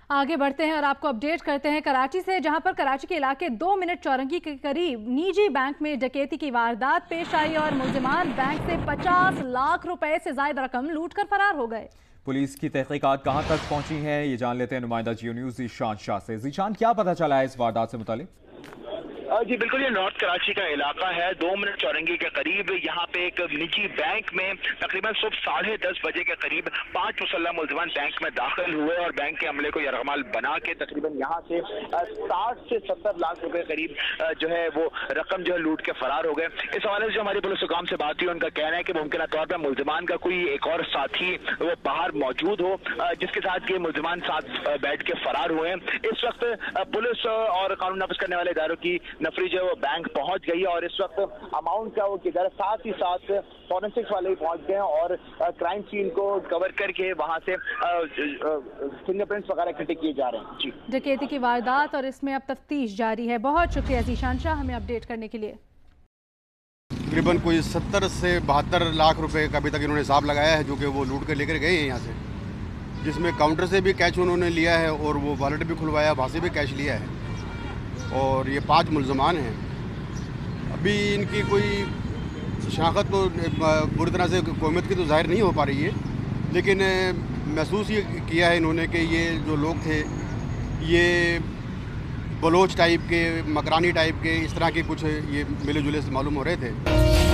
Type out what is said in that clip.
आगे बढ़ते हैं और आपको अपडेट करते हैं कराची से, जहां पर कराची के इलाके 2 मिनट चौरंगी के करीब निजी बैंक में डकैती की वारदात पेश आई और मुल्जिमान बैंक से 50 लाख रुपए से ज्यादा रकम लूटकर फरार हो गए। पुलिस की तहकीकात कहां तक पहुंची है, ये जान लेते हैं नुमाइंदा जियो न्यूज ज़ीशान शाह से। ज़ीशान, क्या पता चला है इस वारदात से मुतालिक? जी बिल्कुल, ये नॉर्थ कराची का इलाका है। 2 मिनट चौरंगी के करीब यहाँ पे एक निजी बैंक में तकरीबन सुबह 10:30 बजे के करीब 5 मुसल्लह मुल्जिमान बैंक में दाखिल हुए और बैंक के अमले को यरगमाल बना के तकरीबन यहाँ से 60 से 70 लाख रुपए करीब जो है वो रकम जो है लूट के फरार हो गए। इस हवाले से जो हमारी पुलिस हुकाम से बात हुई, उनका कहना है कि मुमकिन तौर पर मुल्जिमान का कोई एक और साथी वो बाहर मौजूद हो जिसके साथ ये मुल्जिमान साथ बैठ के फरार हुए हैं। इस वक्त पुलिस और कानून नाफिज करने वाले इदारों की नफरी जो है वो बैंक पहुंच गई है और इस वक्त अमाउंट का वो किधर, साथ ही साथ फॉरेंसिक्स वाले भी पहुंच गए हैं और क्राइम सीन को कवर करके वहां से फिंगरप्रिंट्स वगैरह इकट्ठे किए जा रहे हैं। जी, डकैती की वारदात और इसमें अब तफ्तीश जारी है। बहुत शुक्रिया ज़ीशान शाह हमें अपडेट करने के लिए। तकरीबन कोई 70 से 72 लाख रुपए का अभी तक इन्होंने हिसाब लगाया है, जो कि वो लूट कर लेकर गए हैं यहाँ से, जिसमें काउंटर से भी कैश उन्होंने लिया है और वो वॉलेट भी खुलवाया, वहाँ से भी कैश लिया है और ये 5 मुल्ज़मान हैं। अभी इनकी कोई शनाख्त तो बुरी तरह से हुकूमत की तो ज़ाहिर नहीं हो पा रही है, लेकिन महसूस ये किया है इन्होंने कि ये जो लोग थे ये बलोच टाइप के, मकरानी टाइप के, इस तरह के कुछ ये मिले जुले से मालूम हो रहे थे।